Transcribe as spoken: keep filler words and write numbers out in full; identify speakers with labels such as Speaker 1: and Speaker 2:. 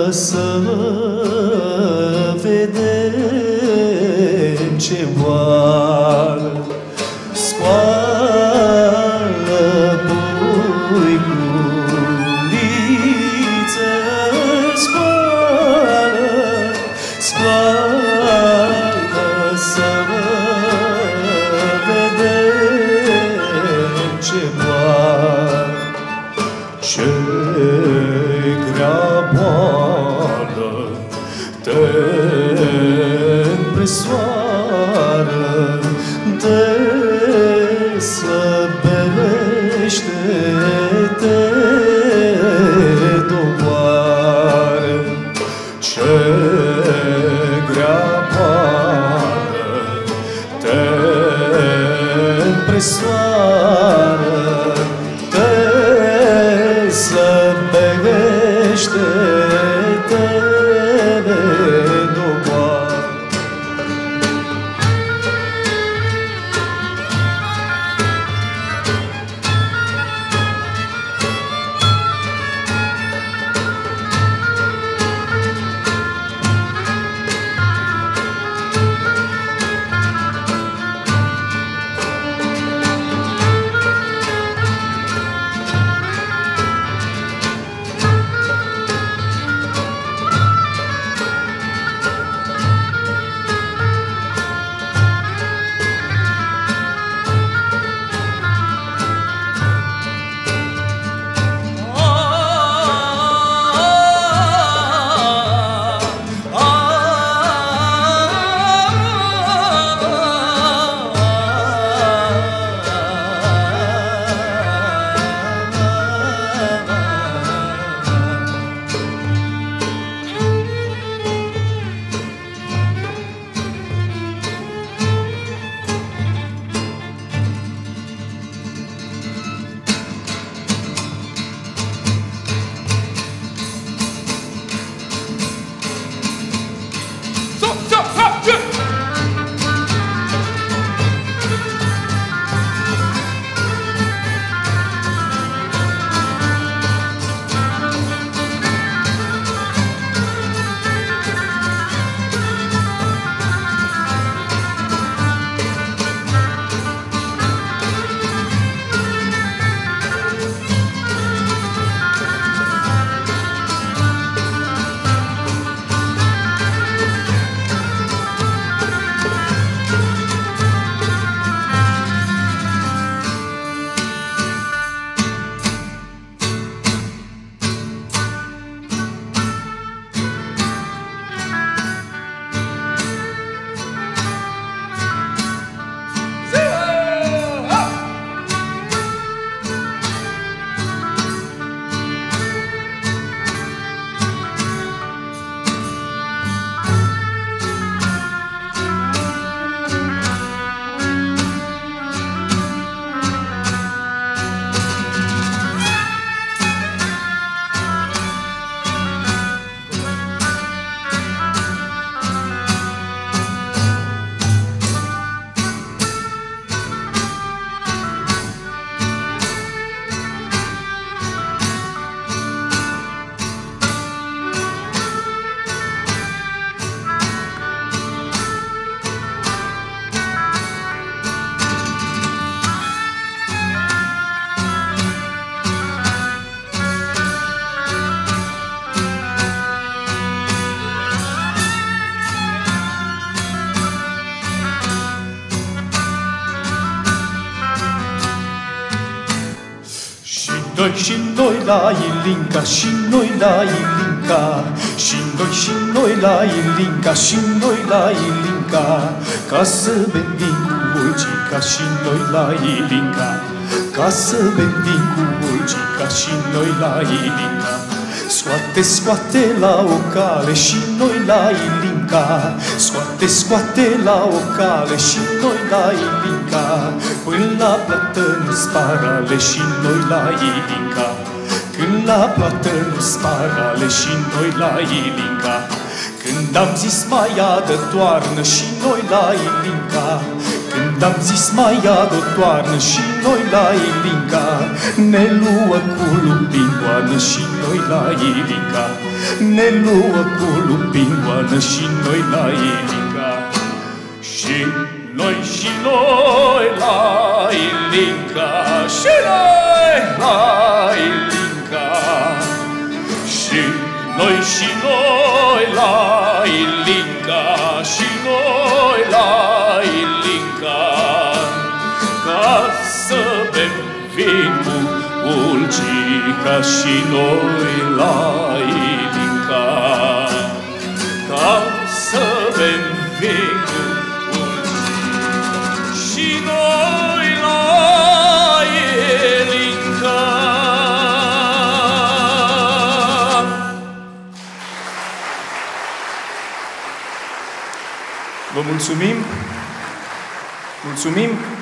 Speaker 1: să vedem ce boală. Scoală, puiculiță, scoală, scoală să vedem ce boală. Ce-i grea boală te împresoară, te slăbește, te doboară. Ce-i grea boală te împresoară, te slăbește, te doboară.
Speaker 2: Noi și noi la Ilinca, și noi la Ilinca, și noi și noi la Ilinca, și noi la Ilinca, ca să venim cu Bulgica, și noi la Ilinca, ca să venim cu Bulgica, și noi la Ilinca. Scoate, scoate la o cale și noi la Ilinca, scoate, scoate la o cale și noi la Ilinca, până la plată nu-s parale și noi la Ilinca, când la plată nu-s parale și noi la Ilinca. Când am zis mai adă toarnă și noi la Ilinca, când am zis mai adă toarnă și noi la Ilinca, ne luă cu lumpingoană și noi la Ilinca. ne luă cu lupingoană și noi la Ilinca. Și noi, și noi la Ilinca, și noi la Ilinca. Și noi, și noi la Ilinca, și noi la Ilinca, ca să bem vin cu Ulcica și noi la Ilinca, ca să bem vin cu Ulcica și noi la Ilinca. Vă mulțumim! Mulțumim!